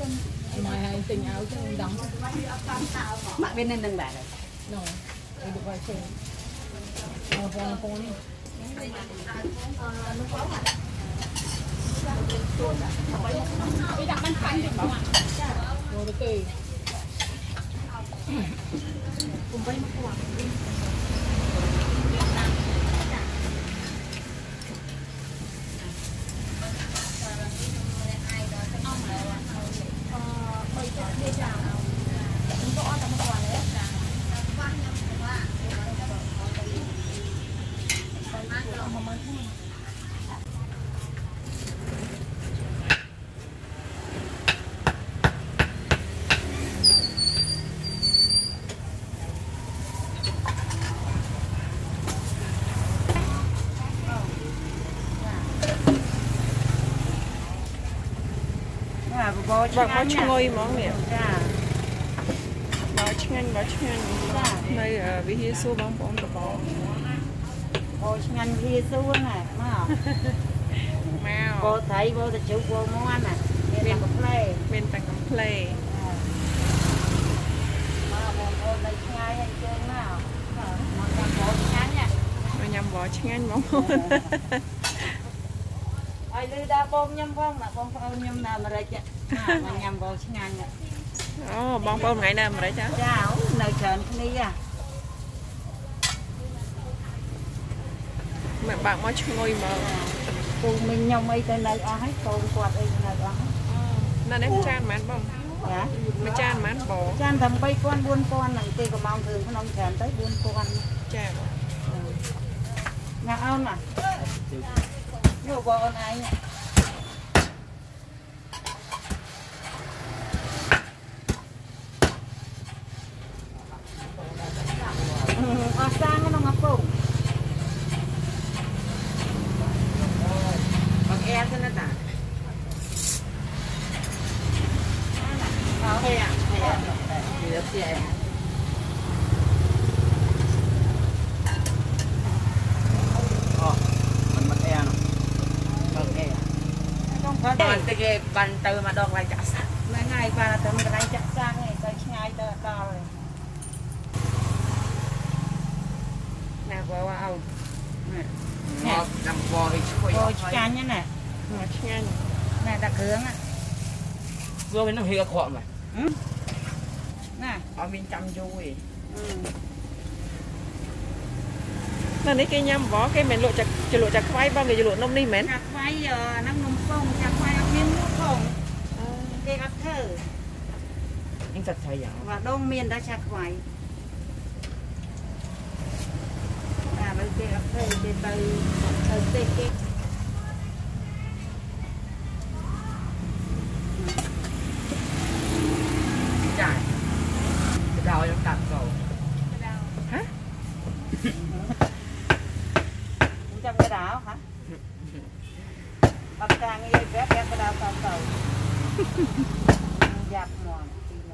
Ngoài hai tình áo cho đóng. Mặc bên nên đừng bẻ rồi. Rồi, được vài xe. Vòng phố đi. Đi đặt bánh phanh thì bảo ạ. Rồi được kỳ. Cùng với mức quảng. Bác có ngồi món nè. Bác ngăn đây vì hi su bóng bóng của bò. Bò ngăn hi su nè, mà. Mèo. Bò thấy bò thì chịu bò ngon nè. Bên tầng play. Bên tầng play. Mà bò này ngay hay chơi nào. Mà nhầm bò ngăn nha. Mà nhầm bò ngăn món. Ai lưu đa bom nhầm phong là bom nhầm nào mà đây chứ. Mà nhầm bò ngăn nha. Ồ, bông ngày nào mà đấy chứ? Chào, nơi trần đi à. Mẹ bạn mới ngồi mà. Cô mình nhau mây tới nơi ở hết, cô quạt đây nơi ở hết. Nên em chan mà ăn bông. Dạ. Mà chan mà ăn bò. Chan thầm bay buôn con này, tê có mong thường nó tràn tới buôn con. Chan. Nhà ơn à? Nhiều bò ơn ai nhỉ? Sang nó ngập bụng. Bằng e cho nó đã. Thế à? Thế à? Thì được chị em. Mình mặc e nào. Bằng e. Không phải cái bàn từ mà đòn lại chặt sang. Mấy ngày bàn từ mình lại chặt sang này, tới ngay tới đo rồi. Nè bò ao. Nè, Nằm bò thì bò chán nhá nè. Mà chan. Nè đặc hướng á. vừa bên nó hia khọm này. Nè, Ở bên trong vui. Nên đấy cái nhâm bó cái mình lụa chặt khoai bao người lụa nông đi mến. chặt khoai giờ năm nông phong, chặt khoai ăn miên nước phong. Cái gắt thơ. Nhưng thật thời gian. Và đông miền đã chặt khoai. Bây giờ gắt thơ để từ tê cái. Chạy. Cái đầu em đặt cầu. Hả? Trong cái đảo hả? Bắt càng nghe ghép cái đảo tàu tàu. Dạp mòn.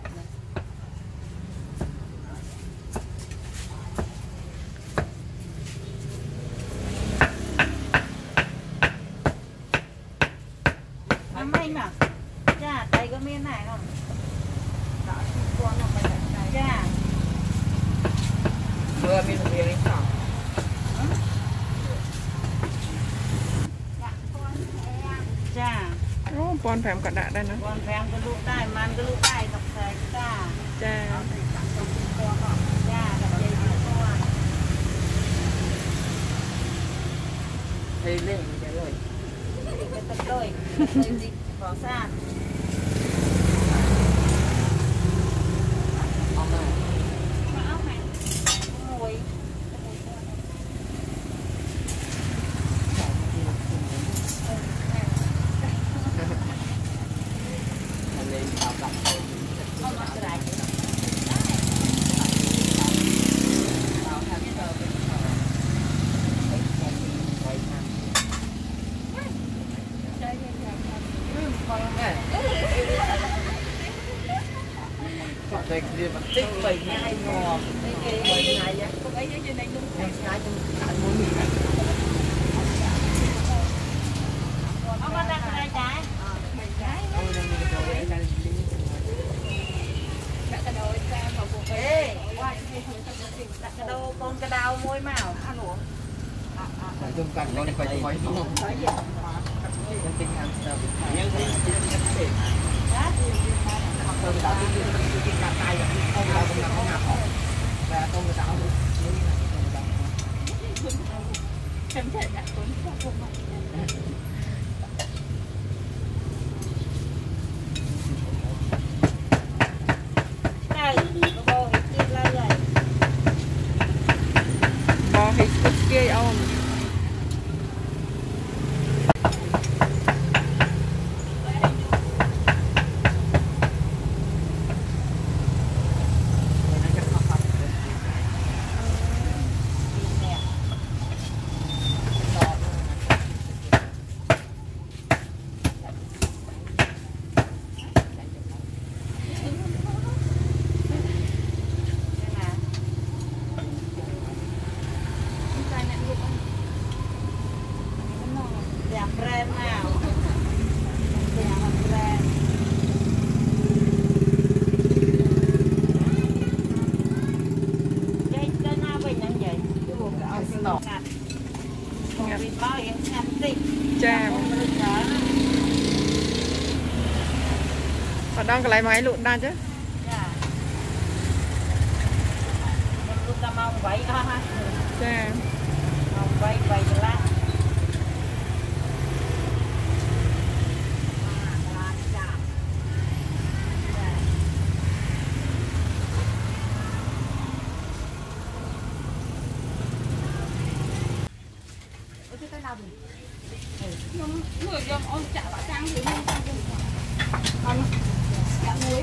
Mấy mà? Chà, tay có miếng này không? Đó, con nó phải đây. Chà. Vừa bên phía đến phòng. Chà. Ô, bọn phèm cả đạ đây nữa. Con phèm cái lũ tai, man cái lũ tai đọc thầy ta. Chà. Chà, đọc dây cái con. Thì lên cái rồi. Cái tật đôi. Gì? Bỏ xa. Ông này. Áo này. Mùi. Lên vào đặt thôi. Không có cái này. Đây kia mà tích bầy ngay ngò. Bầy này á. Không ấy trên đây luôn. Ngay trong ăn muốn mì này. Ông có đang cái trái. Ôi, đây là cái Đừng cần con phải hỏi không. Tình ăn sao? Nhưng cái tôi đã đi cái cà tay ông là cũng là con học và tôi đã em thể đã tốn không bò hít kia ông đang cái lấy máy lụn ra chứ. Lụn ta mong vậy đó ha. Dạ. Mong vậy vậy là. người dân ôn chả bảo trang thì không chả muối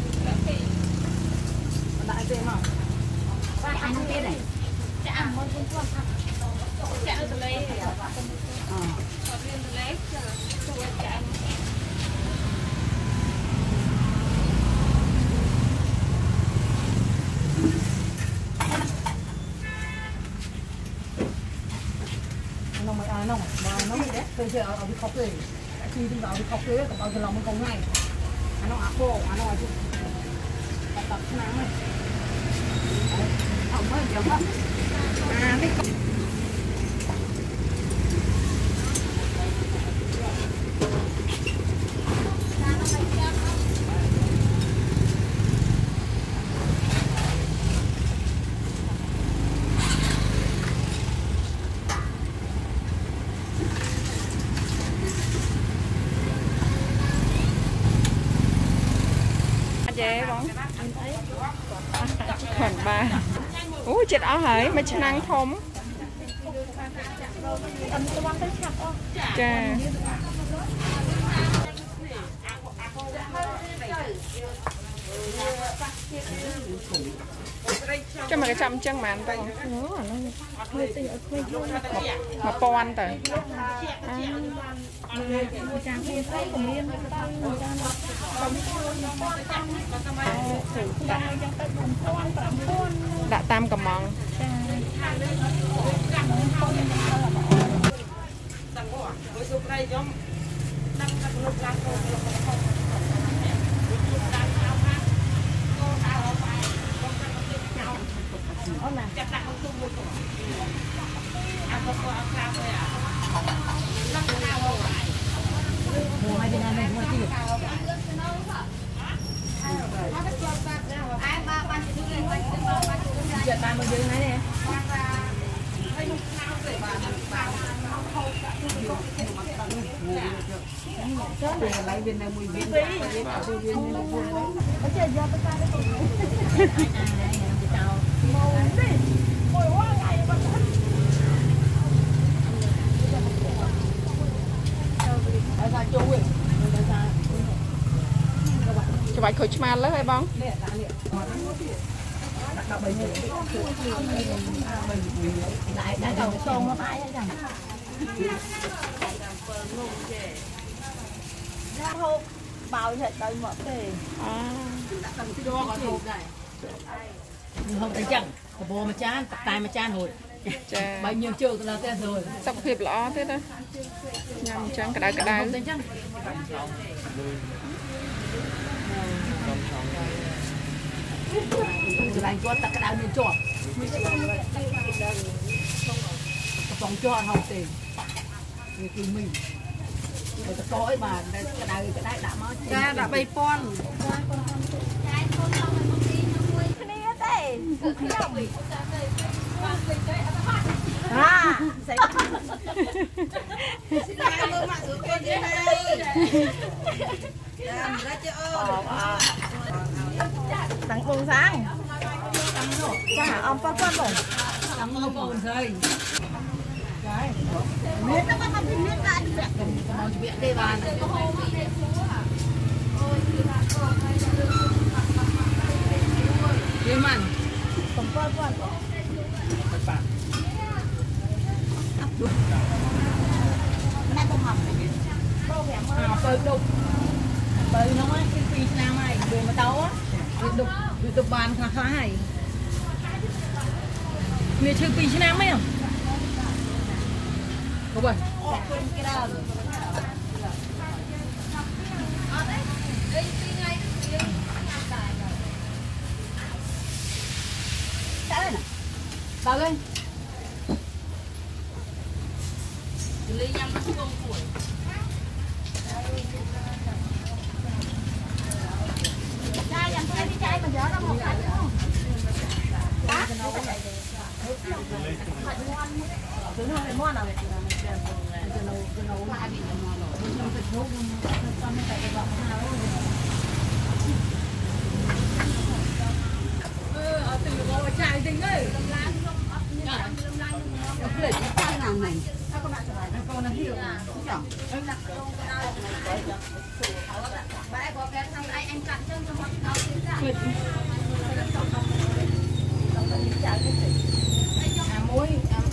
lại về mà anh không biết này chả món con con chả ở lấy lấy chả nông mà nông mà nó đấy tôi chơi ở đi khóc rồi khi chúng ta đi khóc rồi còn bao giờ lòngมันcòn ngay nó áp bộ nó tập nắng này không mới giờ hết chế bóng khoảng 3 chết áo hởi mà chân năng thôm chà cho mà cái chăm chân màn tay mà pon tới đã tam cầm mong chuyện ba mươi dương này nè lấy viên này 10 viên cho bạn khởi mà lớn hay bông lại đã đầu xôn nó phải rằng ra hộp bao nhiêu đây mở về không thấy chẳng bò mà chán tài mà chán rồi bao nhiêu triệu là thế rồi sắp hiệp lõ thế đó nhằm trắng cái đáy lại cho tất cả những chỗ còn cho ăn không tiền người kia mình người ta có ấy mà cái này đã máu cha đã bay pon tặng bông sáng cha ông có con rồi Cảm ơn con thầy. Cái. Biết nó có biết ra được. Mau chuyện đây bàn. Đi man. không con Nó không học. Bơi đục. Bơi nó ấy cái phi nam này, đường mà tàu á. Đục bàn khá hay. Mẹ chơi phi nam ấy không? Có vậy. Bao lên. Lấy nhắm nó không củi. Chai dành cái chai mà dở nó một cái không? Đó. Thứ nó phải mua nào vậy? Cái nấu lại bị nó nổi. Nó phải nấu nó phải bọc nào từ ngồi chai tinh ơi. Cái chai nào này? Con nó hiểu. Chẳng. Bạn có cái thằng anh cắt chân cho mọi người tiến ra. Muối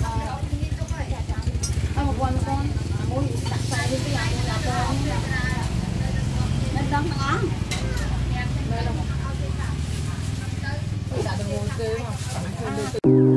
một con muối đặt sai đi cái này là con nên đóng nó đây là một đã được ngồi kêu mà